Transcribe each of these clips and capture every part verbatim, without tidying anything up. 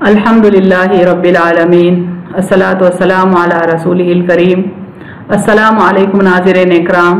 الحمدللہ رب العالمین الصلاۃ والسلام علی رسولہ الکریم۔ السلام علیکم ناظرین اکرام۔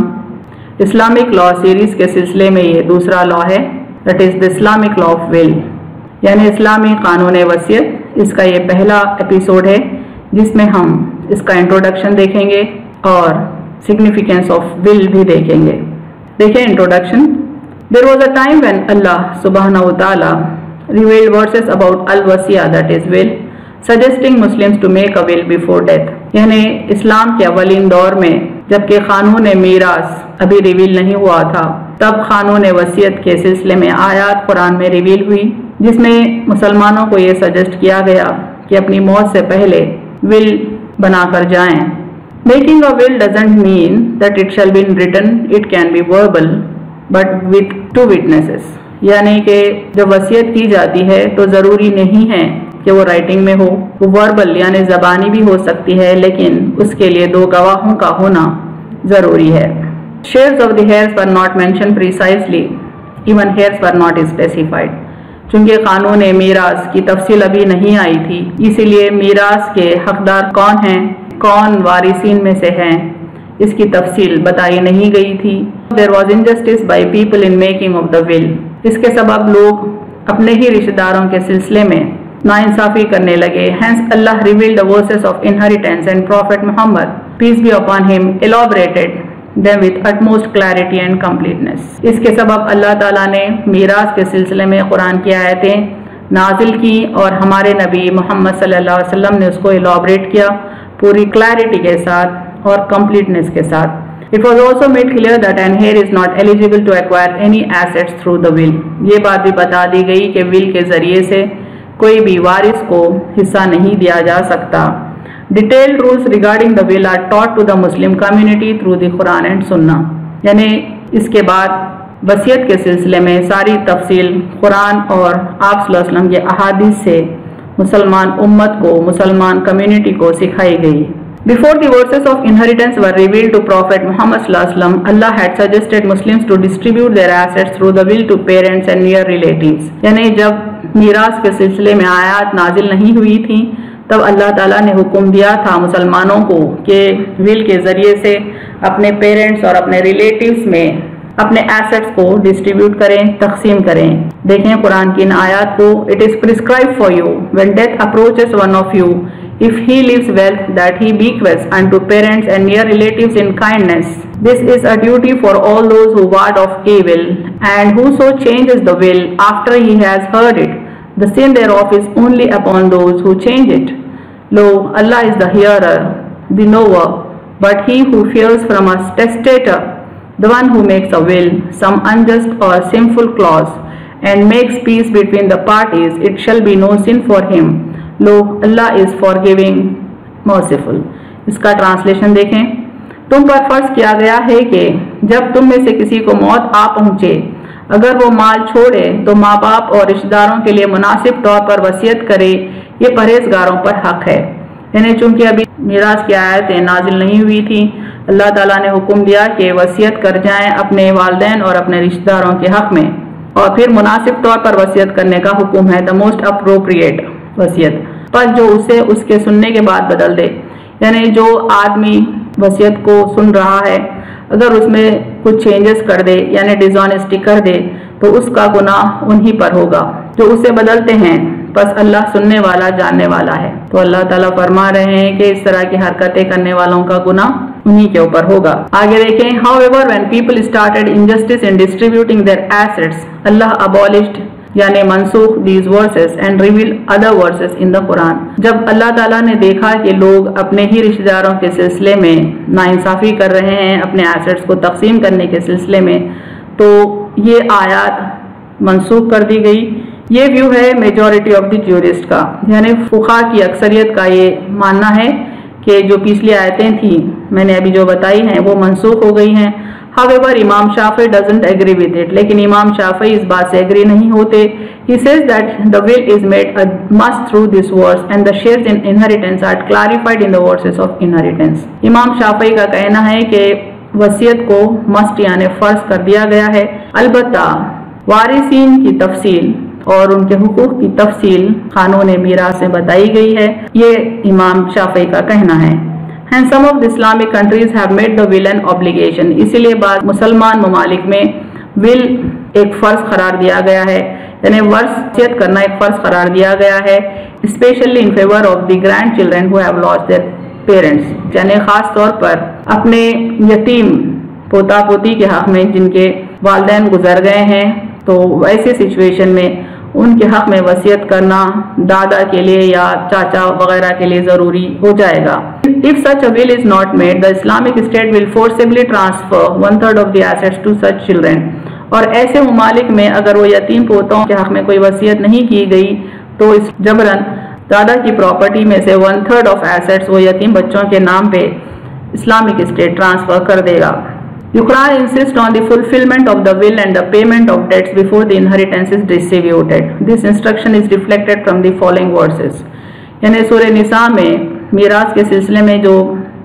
اسلامک لا سیریز کے سلسلے میں یہ دوسرا لا ہے، that is the Islamic law of will, یعنی اسلامی قانون وصیت۔ اس کا یہ پہلا ایپیسوڈ ہے جس میں ہم اس کا انٹروڈکشن دیکھیں گے اور سگنیفیکینس آف ول بھی دیکھیں گے۔ دیکھیں introduction. There was a time when Allah سبحانہ و تعالی revealed verses about al-wasiyah, that is will, suggesting Muslims to make a will before death. یعنی اسلام کے اولین دور میں جبکہ قانون میراث ابھی ریویل نہیں ہوا تھا، تب قانون وصیت کے سلسلے میں آیات قرآن میں ریویل ہوئی جس میں مسلمانوں کو یہ سجیسٹ کیا گیا کہ اپنی موت سے پہلے ول بنا کر جائیں۔ Making a will doesn't mean that it shall be written, it can be verbal, but with two witnesses. یعنی کہ جب وصیت کی جاتی ہے تو ضروری نہیں ہے کہ وہ رائٹنگ میں ہو، وہ وربل یعنی زبانی بھی ہو سکتی ہے، لیکن اس کے لیے دو گواہوں کا ہونا ضروری ہے۔ Shares of the heirs were not mentioned precisely, even heirs were not specified. چونکہ قانون میراث کی تفصیل ابھی نہیں آئی تھی، اسی لیے میراث کے حقدار کون ہیں، کون وارثین میں سے ہیں، اس کی تفصیل بتائی نہیں گئی تھی۔ There was injustice by people in making of the will. اس کے سبب لوگ اپنے ہی رشتہ داروں کے سلسلے میں ناانصافی کرنے لگے۔ Hence Allah revealed the verses of inheritance and Prophet Mohammed, peace be upon him, elaborated them with utmost clarity and completeness. اس کے سبب اللہ تعالیٰ نے میراث کے سلسلے میں قرآن کی آیتیں نازل کی اور ہمارے نبی محمد صلی اللہ علیہ وسلم نے اس کو ایلابریٹ کیا پوری کلیرٹی کے ساتھ اور کمپلیٹنس کے ساتھ۔ It was also made clear that an heir is not eligible to acquire any assets through the will. یہ بات بھی بتا دی گئی کہ will کے ذریعے سے کوئی بھی وارث کو حصہ نہیں دیا جا سکتا۔ Detailed rules regarding the will are taught to the Muslim community through the Quran and Sunnah. یعنی اس کے بعد وصیت کے سلسلے میں ساری تفصیل قرآن اور آپ صلی اللہ علیہ وسلم کے احادیث سے مسلمان امت کو، مسلمان کمیونٹی کو سکھائی گئی۔ Before the verses of inheritance were revealed to Prophet Mohammed sallallahu alaihi wasallam, Allah had suggested Muslims to distribute their assets through the will to parents and near relatives. یعنی جب میراث کے سلسلے میں آیات نازل نہیں ہوئی تھیں تب اللہ تعالیٰ نے حکم دیا تھا مسلمانوں کو کہ will کے ذریعے سے اپنے پیرنٹس اور اپنے ریلیٹیوز میں اپنے ایسٹس کو ڈسٹریبیوٹ کریں، تقسیم کریں۔ دیکھیں قرآن کی ان آیات کو۔ It is prescribed for you when death approaches one of you, if he leaves wealth, that he bequeaths unto parents and near relatives in kindness. This is a duty for all those who ward off evil, and whoso changes the will after he has heard it, the sin thereof is only upon those who change it. Lo, Allah is the hearer, the knower, but he who fears from a testator, the one who makes a will, some unjust or sinful clause, and makes peace between the parties, it shall be no sin for him. Lo Allah is forgiving merciful. اس کا translation دیکھیں۔ تم پر فرض کیا گیا ہے کہ جب تم میں سے کسی کو موت آ پہنچے، اگر وہ مال چھوڑے تو ماں باپ اور رشتہ داروں کے لیے مناسب طور پر وصیت کرے، یہ پرہیزگاروں پر حق ہے۔ یعنی چونکہ ابھی میراث کی آیتیں نازل نہیں ہوئی تھی، اللہ تعالیٰ نے حکم دیا کہ وصیت کر جائیں اپنے والدین اور اپنے رشتہ داروں کے حق میں، اور پھر مناسب طور پر وصیت کرنے کا حکم ہے، دا موسٹ اپروپریٹ وصیت، پر جو اسے اس کے سننے کے بعد بدل دے۔ یعنی جو آدمی وصیت کو سن رہا ہے اگر اس میں کچھ چینجز کر دے یعنی ڈیزانیسٹی کر دے تو اس کا گناہ انہی پر ہوگا جو اسے بدلتے ہیں، بس اللہ سننے والا جاننے والا ہے۔ تو اللہ تعالیٰ فرما رہے ہیں کہ اس طرح کی حرکتیں کرنے والوں کا گناہ انہی کے اوپر ہوگا۔ آگے دیکھیں۔ However, when people started injustice in distributing their assets, Allah abolished یعنی منسوخ these verses and revealed other verses in the Quran. جب اللہ تعالیٰ نے دیکھا کہ لوگ اپنے ہی رشتہ داروں کے سلسلے میں ناانصافی کر رہے ہیں، اپنے ایسٹس کو تقسیم کرنے کے سلسلے میں، تو یہ آیات منسوخ کر دی گئی۔ یہ ویو ہے میجورٹی آف دی جورسٹ کا، یعنی فقہا کی اکثریت کا یہ ماننا ہے کہ جو پچھلی آیتیں تھیں میں نے ابھی جو بتائی ہیں وہ منسوخ ہو گئی ہیں۔ However, امام شافعی doesn't agree with it. لیکن امام شافعی اس بات سے agree نہیں ہوتے۔ He says that the will is made a must through this verse and the shares in inheritance are clarified in the verses of inheritance. امام شافعی کا کہنا ہے کہ وصیت کو must یعنی فرض کر دیا گیا ہے، البتہ وارثین کی تفصیل اور ان کے حقوق کی تفصیل قانون میراث میں بتائی گئی ہے، یہ امام شافعی کا کہنا ہے۔ And some of the Islamic countries have made the will an obligation، اسی لیے بعض مسلمان ممالک میں will ایک فرض قرار دیا گیا ہے، یعنی وصیت کرنا ایک فرض قرار دیا گیا ہے، especially in favor of the grandchildren who have lost their parents، یعنی خاص طور پر اپنے یتیم پوتا پوتی کے حق میں جن کے والدین گزر گئے ہیں، تو ایسی سچویشن میں ان کے حق میں وصیت کرنا دادا کے لیے یا چاچا وغیرہ کے لیے ضروری ہو جائے گا۔ If such a will is not made, the Islamic State will forcibly transfer one third of the assets to such children۔ اور ایسے ممالک میں اگر وہ یتیم پوتوں کے حق میں کوئی وصیت نہیں کی گئی تو اس جبراً دادا کی پراپرٹی میں سے ون تھرڈ آف ایسٹس وہ یتیم بچوں کے نام پہ اسلامک اسٹیٹ ٹرانسفر کر دے گا۔ The Quran insists on the fulfillment of the will and the payment of debts before the inheritance is distributed۔ This instruction is reflected from the following verses۔ یعنی سورہ نساء میں میراث کے سلسلے میں جو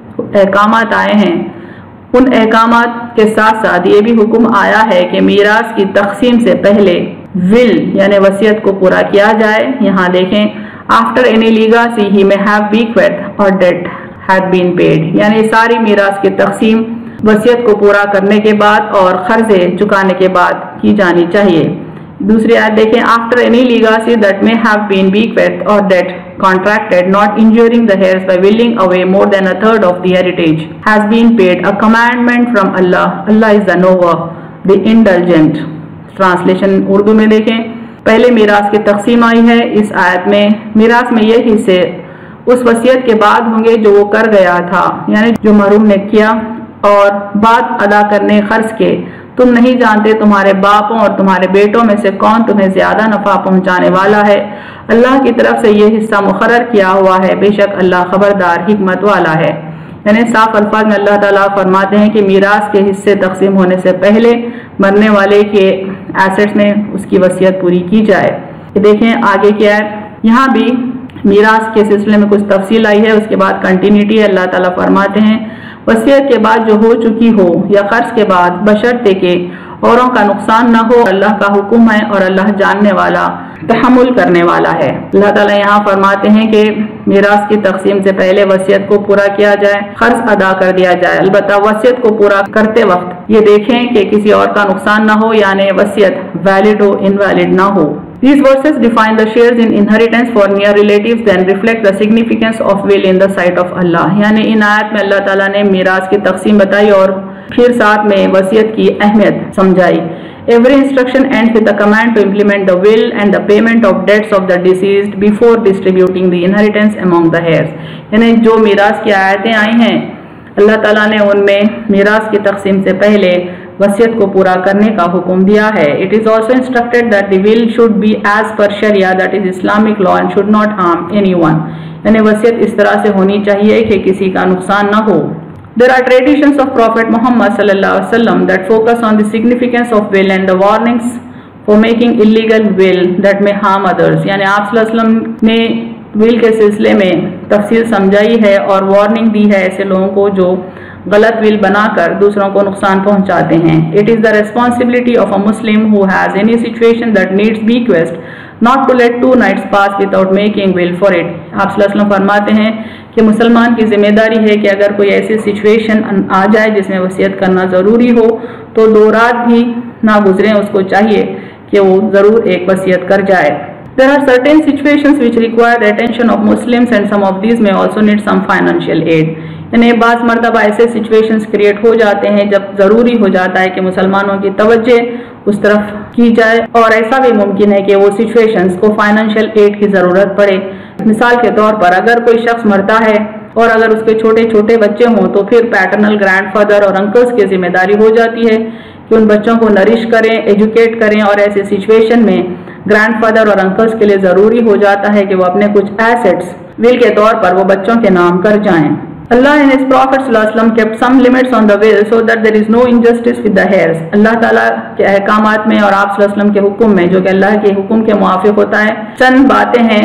احکامات آئے ہیں، ان احکامات کے ساتھ ساتھ یہ بھی حکم آیا ہے کہ میراث کی تقسیم سے پہلے ول یعنی وصیت کو پورا کیا جائے۔ یہاں دیکھیں after any legacy he may have bequeathed or debt had been paid، یعنی ساری میراث کی تقسیم وصیت کو پورا کرنے کے بعد اور قرضے چکانے کے بعد کی جانی چاہیے۔ دوسری آیت دیکھیں after any legacy that may have been bequeathed or debt contracted not injuring the heirs by willing away more than a third of the heritage has been paid a commandment from Allah۔ Allah is the knower the indulgent۔ Translation Urdu میں دیکھیں، پہلے میراث کی تقسیم آئی ہے، اس آیت میں میراث میں یہ حصے اس وصیت کے بعد ہوں گے جو وہ کر گیا تھا، یعنی جو محروم نے کیا، اور بعد ادا کرنے خرچ کے تم نہیں جانتے تمہارے باپوں اور تمہارے بیٹوں میں سے کون تمہیں زیادہ نفع پہنچانے والا ہے، اللہ کی طرف سے یہ حصہ مقرر کیا ہوا ہے، بے شک اللہ خبردار حکمت والا ہے۔ یعنی صاف الفاظ میں اللہ تعالیٰ فرماتے ہیں کہ میراث کے حصے تقسیم ہونے سے پہلے مرنے والے کے ایسٹس میں اس کی وصیت پوری کی جائے۔ دیکھیں آگے کیا ہے، یہاں بھی میراث کے سلسلے میں کچھ تفصیل آئی ہے، اس کے بعد کنٹینیوٹی ہے۔ اللہ تعالیٰ فرماتے ہیں وصیت کے بعد جو ہو چکی ہو یا قرض کے بعد بشرطے کہ اوروں کا نقصان نہ ہو، اللہ کا حکم ہے اور اللہ جاننے والا تحمل کرنے والا ہے۔ اللہ تعالیٰ یہاں فرماتے ہیں کہ میراث کی تقسیم سے پہلے وصیت کو پورا کیا جائے، قرض ادا کر دیا جائے، البتہ وصیت کو پورا کرتے وقت یہ دیکھیں کہ کسی اور کا نقصان نہ ہو، یعنی وصیت ویلڈ ہو انویلڈ نہ ہو۔ These verses define the shares in inheritance for near relatives and reflect the significance of will in the sight of Allah۔ یعنی ان آیت میں اللہ تعالیٰ نے میراث کی تقسیم بتائی اور پھر ساتھ میں وصیت کی اہمیت سمجھائی۔ Every instruction ends with a command to implement the will and the payment of debts of the deceased before distributing the inheritance among the heirs۔ یعنی جو میراث کی آیتیں آئی ہیں اللہ تعالیٰ نے ان میں میراث کی تقسیم سے پہلے وصیت کو پورا کرنے کا حکم دیا ہے۔ It is also instructed that the will should be as per Sharia, that is Islamic law, and should not harm anyone۔ یعنی وصیت اس طرح سے ہونی چاہیے کہ کسی کا نقصان نہ ہو۔ There are traditions of Prophet Mohammed صلی اللہ علیہ وسلم that focus on the significance of will and the warnings for making illegal will that may harm others۔ یعنی آپ صلی اللہ علیہ وسلم نے will کے سلسلے میں تفصیل سمجھائی ہے اور وارننگ دی ہے ایسے لوگوں کو جو غلط will بنا کر دوسروں کو نقصان پہنچاتے ہیں۔ It is the responsibility of a Muslim who has any situation that needs bequest not to let two nights pass without making will for it۔ آپ صلی اللہ علیہ وسلم فرماتے ہیں کہ مسلمان کی ذمہ داری ہے کہ اگر کوئی ایسی سچویشن آ جائے جس میں وصیت کرنا ضروری ہو تو دو رات بھی نہ گزریں، اس کو چاہیے کہ وہ ضرور ایک وصیت کر جائے۔ There are certain situations which require the attention of Muslims and some of these may also need some financial aid۔ یعنی بعض مرتبہ ایسے سچویشنز کریٹ ہو جاتے ہیں جب ضروری ہو جاتا ہے کہ مسلمانوں کی توجہ اس طرف کی جائے، اور ایسا بھی ممکن ہے کہ وہ سچویشنز کو فائنینشیل ایڈ کی ضرورت پڑے۔ مثال کے طور پر اگر کوئی شخص مرتا ہے اور اگر اس کے چھوٹے چھوٹے بچے ہوں تو پھر پیٹرنل گرینڈ فادر اور انکلز کی ذمہ داری ہو جاتی ہے کہ ان بچوں کو نرش کریں، ایجوکیٹ کریں، اور ایسی سچویشن میں گرینڈ فادر اور انکلز کے لیے ضروری ہو جاتا ہے کہ وہ اپنے کچھ ایسٹس ول کے طور پر وہ بچوں کے نام کر جائیں۔ Allah and His Prophet صلی اللہ علیہ وسلم kept some limits on the will so that there is no injustice with the heirs۔ اللہ تعالیٰ کے احکامات میں اور آپ صلی اللہ علیہ وسلم کے حکم میں جو کہ اللہ کے حکم کے موافق ہوتا ہے، چند باتیں ہیں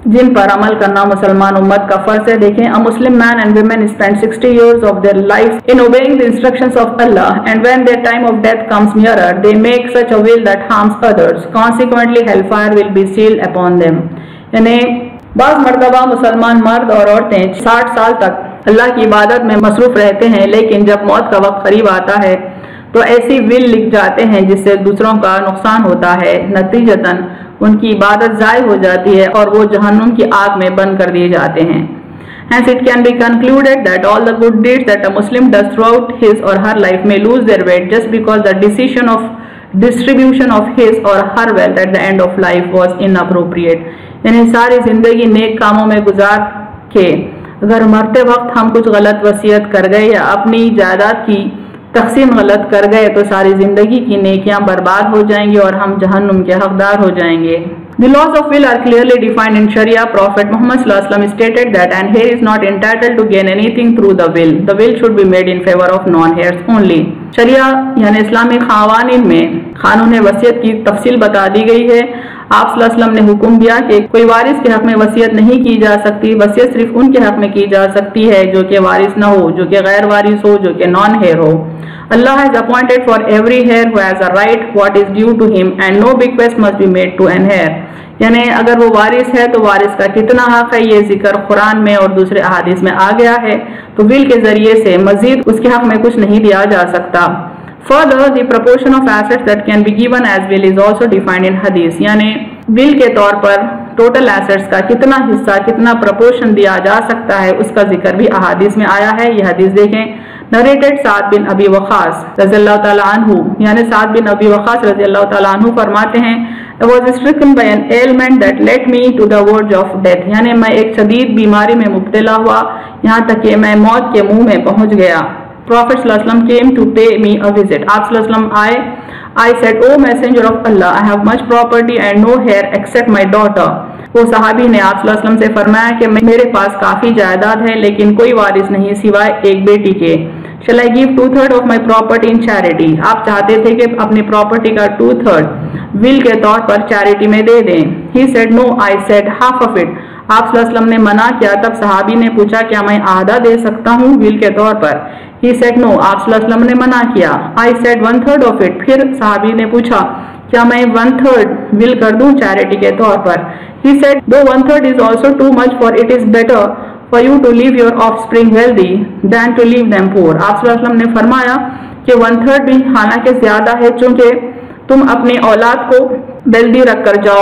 جن پر عمل کرنا مسلمان امت کا فرض ہے. دیکھیں a Muslim man and women spend sixty years of their lives in obeying the instructions of Allah, and when their time of death comes nearer they make such a will that harms others. Consequently hellfire will be sealed upon them. یعنی بعض مرتبہ مسلمان مرد اور عورتیں ساٹھ سال تک اللہ کی عبادت میں مصروف رہتے ہیں، لیکن جب موت کا وقت قریب آتا ہے تو ایسی ول لکھ جاتے ہیں جس سے دوسروں کا نقصان ہوتا ہے. نتیجتاً ان کی عبادت ضائع ہو جاتی ہے اور وہ جہنم کی آگ میں بند کر دیے جاتے ہیں. Hence it can be concluded that all the good deeds that a Muslim does throughout his or her life may lose their weight just because the decision of distribution of his or her wealth at the end of life was inappropriate. یعنی ساری زندگی نیک کاموں میں گزار کے اگر مرتے وقت ہم کچھ غلط وصیت کر گئے یا اپنی جائیداد کی تقسیم غلط کر گئے تو ساری زندگی کی نیکیاں برباد ہو جائیں گی اور ہم جہنم کے حقدار ہو جائیں گے. The laws of will are clearly defined in Sharia. Prophet Mohammed sallallahu alaihi wasallam stated that an heir is not entitled to gain anything through the will. The will should be made in favor of non-heirs only. شریعہ یعنی اسلامی قوانین میں قانون وصیت کی تفصیل بتا دی گئی ہے. آپ صلی اللہ علیہ وسلم نے حکم دیا کہ کوئی وارث کے حق میں وصیت نہیں کی جا سکتی. وصیت صرف ان کے حق میں کی جا سکتی ہے جو کہ وارث نہ ہو، جو کہ غیر وارث ہو، جو کہ نان ہیئر ہو. Allah has appointed for every heir who has a right what is due to him, and no bequest must be made to an heir. یعنی اگر وہ وارث ہے تو وارث کا کتنا حق ہے یہ ذکر قرآن میں اور دوسرے احادیث میں آ گیا ہے، تو ول کے ذریعے سے مزید اس کے حق میں کچھ نہیں دیا جا سکتا. Further, the proportion of assets that can be given as will is also defined in hadith. یعنی ول کے طور پر ٹوٹل ایسٹس کا کتنا حصہ، کتنا پرپورشن دیا جا سکتا ہے اس کا ذکر بھی احادیث میں آیا ہے. یہ حدیث دیکھیں. Narrated سعد بن ابی وقاص رضی اللہ تعالیٰ عنہ، یعنی سعد بن ابی وقاص رضی اللہ تعالیٰ عنہ فرماتے ہیں I was stricken by an ailment that led me to the verge of death. یعنی میں ایک شدید بیماری میں مبتلا ہوا یہاں تک کہ میں موت کے منہ میں پہنچ گیا. Prophet صلی اللہ علیہ وسلم came to pay me a visit. آپ صلی اللہ علیہ وسلم آئے. I said, O messenger of Allah, I have much property and no heir except my daughter. وہ صحابی نے آپ صلی اللہ علیہ وسلم سے فرمایا کہ میرے پاس کافی جائیداد ہے لیکن کوئی وارث نہیں سوائے ایک بیٹی کے. Shall I give two third of my property in charity? آپ چاہتے تھے کہ اپنی پراپرٹی کا ٹو تھرڈ ول کے طور پر چیریٹی میں دے دیں. He said no. I said half of it. آپ صلی اللہ علیہ وسلم نے منع کیا. تب صحابی نے پوچھا کیا میں آدھا دے سکتا ہوں ول کے طور پر؟ He said no. آپ صلی اللہ علیہ وسلم نے منع کیا. I said one third of it. پھر صحابی نے پوچھا کیا میں ون تھرڈ ول کر دوں چیریٹی کے طور پر؟ He said though one third is also too much, for it is better for you to leave your offspring wealthy than to leave them poor. آپ صلی اللہ علیہ وسلم نے فرمایا کہ ون تھرڈ بھی حالانکہ زیادہ ہے چونکہ تم اپنی اولاد کو ویلدی رکھ کر جاؤ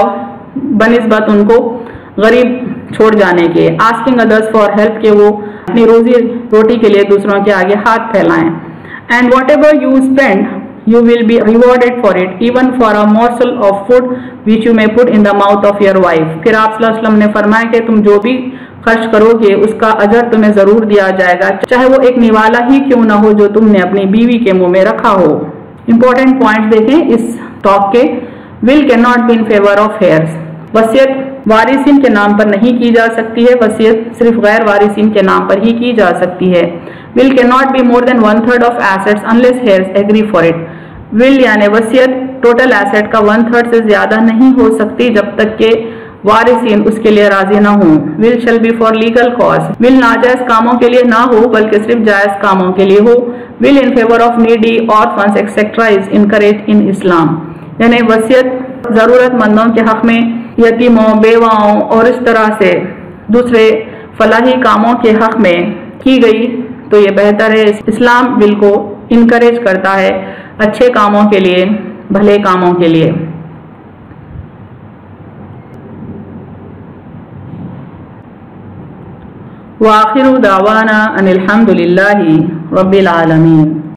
بنسبت ان کو غریب چھوڑ جانے کے. asking others for help کہ وہ اپنی روزی روٹی کے لیے دوسروں کے آگے ہاتھ پھیلائیں. and whatever you spend you will be rewarded for it, even for a morsel of food which you may put in the mouth of your wife. پھر آپ صلی اللہ علیہ وسلم نے فرمایا کہ تم جو بھی خرچ کرو گے اس کا اجر تمہیں ضرور دیا جائے گا چاہے وہ ایک نوالا ہی کیوں نہ ہو جو تم نے اپنی بیوی کے منہ میں رکھا ہو. امپورٹنٹ پوائنٹ دیکھیں اس ٹاک کے. will cannot be in favor of heirs. وصیت وارثین کے نام پر نہیں کی جا سکتی ہے، وصیت صرف غیر وارثین کے نام پر ہی کی جا سکتی ہے. will cannot be more than one third of assets unless heirs agree for it. will یعنی وصیت ٹوٹل ایسٹ کا ون تھرڈ سے زیادہ نہیں ہو سکتی جب تک کہ وارثین اس کے لیے راضی نہ ہوں. will shall be for legal cause. will ناجائز کاموں کے لیے نہ ہو بلکہ صرف جائز کاموں کے لیے ہو. will in favor of needy, orphans, et cetera is encouraged in Islam. یعنی وصیت ضرورت مندوں کے حق میں، یتیموں، بیواؤں اور اس طرح سے دوسرے فلاحی کاموں کے حق میں کی گئی تو یہ بہتر ہے. اسلام will کو انکریج کرتا ہے اچھے کاموں کے لیے، بھلے کاموں کے لیے. وآخر دعوانا ان الحمد للہ رب العالمین.